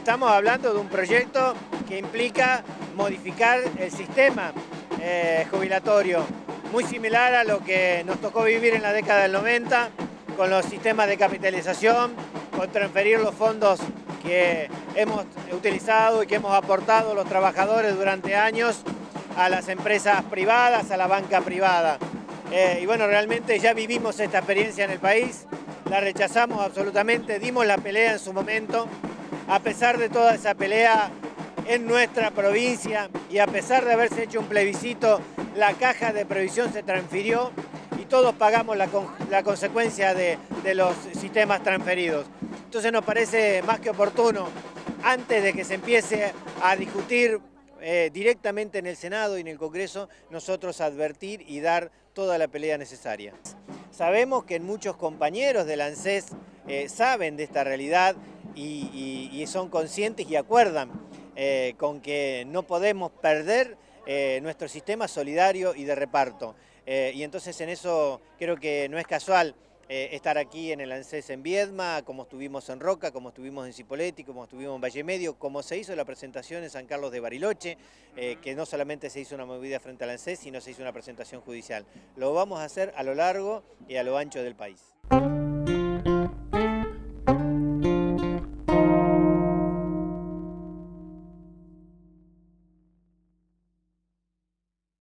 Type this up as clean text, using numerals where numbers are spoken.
estamos hablando de un proyecto que implica modificar el sistema jubilatorio, muy similar a lo que nos tocó vivir en la década del 90, con los sistemas de capitalización, con transferir los fondos que hemos utilizado y que hemos aportado los trabajadores durante años a las empresas privadas, a la banca privada. Y bueno, realmente ya vivimos esta experiencia en el país, la rechazamos absolutamente, dimos la pelea en su momento. A pesar de toda esa pelea en nuestra provincia y a pesar de haberse hecho un plebiscito, la caja de previsión se transfirió y todos pagamos la consecuencia de los sistemas transferidos. Entonces nos parece más que oportuno, antes de que se empiece a discutir directamente en el Senado y en el Congreso, nosotros advertir y dar toda la pelea necesaria. Sabemos que muchos compañeros del ANSES saben de esta realidad y son conscientes y acuerdan con que no podemos perder nuestro sistema solidario y de reparto. Y entonces en eso creo que no es casual estar aquí en el ANSES en Viedma, como estuvimos en Roca, como estuvimos en Cipolletti, como estuvimos en Valle Medio, como se hizo la presentación en San Carlos de Bariloche, que no solamente se hizo una movida frente al ANSES, sino se hizo una presentación judicial. Lo vamos a hacer a lo largo y a lo ancho del país.